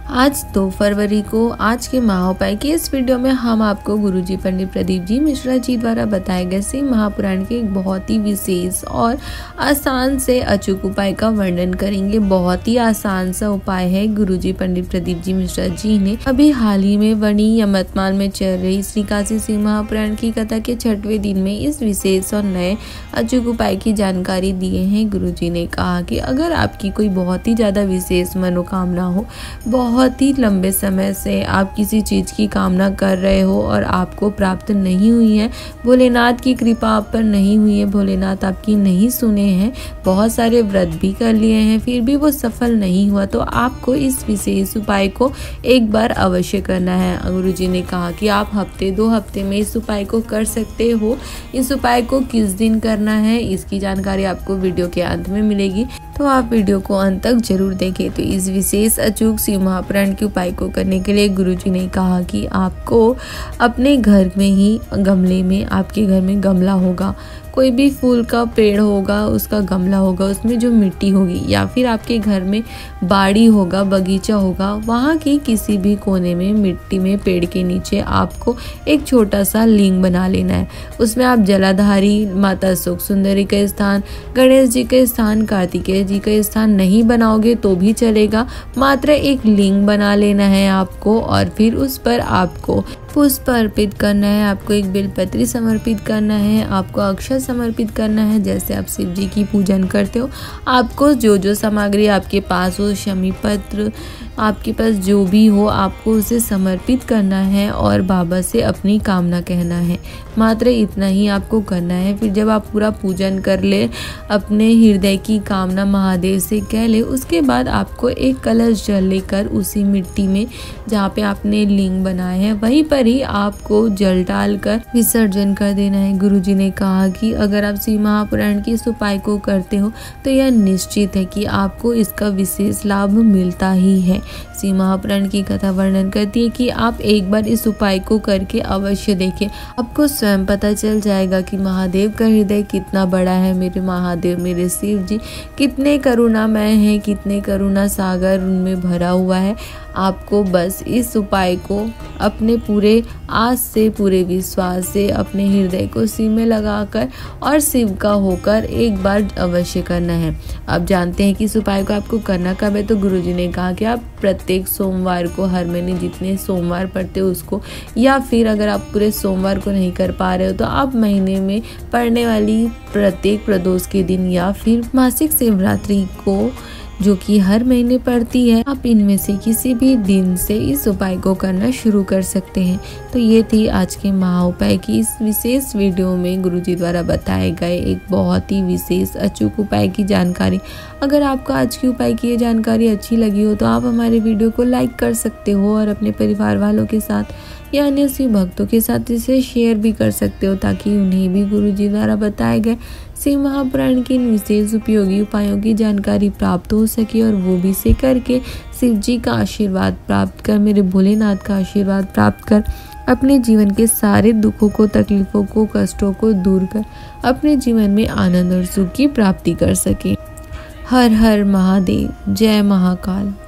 आज 2 फरवरी को आज के महाउपाय की इस वीडियो में हम आपको गुरुजी पंडित प्रदीप जी मिश्रा जी द्वारा बताए गए शिव महापुराण के एक बहुत ही विशेष और आसान से अचूक उपाय का वर्णन करेंगे। बहुत ही आसान सा उपाय है। गुरुजी पंडित प्रदीप जी मिश्रा जी ने अभी हाल ही में वणी यमतमाल में चल रही श्री काशी शिव महापुराण की कथा के 6वें दिन में इस विशेष और नए अचूक उपाय की जानकारी दिए हैं। गुरुजी ने कहा कि अगर आपकी कोई बहुत ही ज्यादा विशेष मनोकामना हो, बहुत ही लंबे समय से आप किसी चीज की कामना कर रहे हो और आपको प्राप्त नहीं हुई है, भोलेनाथ की कृपा आप पर नहीं हुई है, भोलेनाथ आपकी नहीं सुने हैं, बहुत सारे व्रत भी कर लिए हैं फिर भी वो सफल नहीं हुआ, तो आपको इस विशेष उपाय को एक बार अवश्य करना है। गुरुजी ने कहा कि आप हफ्ते 2 हफ्ते में इस उपाय को कर सकते हो। इस उपाय को किस दिन करना है इसकी जानकारी आपको वीडियो के अंत में मिलेगी, तो आप वीडियो को अंत तक जरूर देखें। तो इस विशेष अचूक शिव महापुराण के उपाय को करने के लिए गुरुजी ने कहा कि आपको अपने घर में ही गमले में, आपके घर में गमला होगा, कोई भी फूल का पेड़ होगा, उसका गमला होगा, उसमें जो मिट्टी होगी, या फिर आपके घर में बाड़ी होगा, बगीचा होगा, वहाँ की किसी भी कोने में मिट्टी में पेड़ के नीचे आपको एक छोटा सा लिंग बना लेना है। उसमें आप जलाधारी, माता सुख सुंदरी का स्थान, गणेश जी का स्थान, कार्तिकेय जी का स्थान नहीं बनाओगे तो भी चलेगा, मात्र एक लिंग बना लेना है आपको। और फिर उस पर आपको पुष्प अर्पित करना है, आपको एक बेलपत्री समर्पित करना है, आपको अक्षत समर्पित करना है। जैसे आप शिव जी की पूजन करते हो, आपको जो सामग्री आपके पास हो, शमी पत्र आपके पास जो भी हो, आपको उसे समर्पित करना है और बाबा से अपनी कामना कहना है। मात्र इतना ही आपको करना है। फिर जब आप पूरा पूजन कर ले, अपने हृदय की कामना महादेव से कह ले, उसके बाद आपको एक कलश जल लेकर उसी मिट्टी में जहाँ पे आपने लिंग बनाए हैं वहीं पर ही आपको जल डालकर विसर्जन कर देना है। गुरुजी ने कहा कि अगर आप शिव महापुराण के इस उपाय को करते हो तो यह निश्चित है कि आपको इसका विशेष लाभ मिलता ही है। शिव महापुराण की कथा वर्णन करती है कि आप एक बार इस उपाय को करके अवश्य देखें, आपको स्वयं पता चल जाएगा कि महादेव का हृदय कितना बड़ा है। मेरे महादेव, मेरे शिव जी कितने करुणामय हैं, कितने करुणा सागर उनमें भरा हुआ है। आपको बस इस उपाय को अपने पूरे आस से, पूरे विश्वास से अपने हृदय को शिव में लगाकर और शिव का होकर एक बार अवश्य करना है। आप जानते हैं कि इस उपाय को आपको करना कब है, तो गुरुजी ने कहा कि आप प्रत्येक सोमवार को, हर महीने जितने सोमवार पड़ते हो उसको, या फिर अगर आप पूरे सोमवार को नहीं कर पा रहे हो तो आप महीने में पड़ने वाली प्रत्येक प्रदोष के दिन या फिर मासिक शिवरात्रि को, जो कि हर महीने पड़ती है, आप इनमें से किसी भी दिन से इस उपाय को करना शुरू कर सकते हैं। तो ये थी आज के महाउपाय की इस विशेष वीडियो में गुरुजी द्वारा बताए गए एक बहुत ही विशेष अचूक उपाय की जानकारी। अगर आपको आज के उपाय की ये जानकारी अच्छी लगी हो तो आप हमारे वीडियो को लाइक कर सकते हो और अपने परिवार वालों के साथ या अन्य शिव भक्तों के साथ इसे शेयर भी कर सकते हो, ताकि उन्हें भी गुरुजी द्वारा बताए गए शिव महापुराण के इन विशेष उपयोगी उपायों की जानकारी प्राप्त हो सके और वो भी इसे करके शिव जी का आशीर्वाद प्राप्त कर, मेरे भोलेनाथ का आशीर्वाद प्राप्त कर, अपने जीवन के सारे दुखों को, तकलीफों को, कष्टों को दूर कर अपने जीवन में आनंद और सुख की प्राप्ति कर सके। हर हर महादेव, जय महाकाल।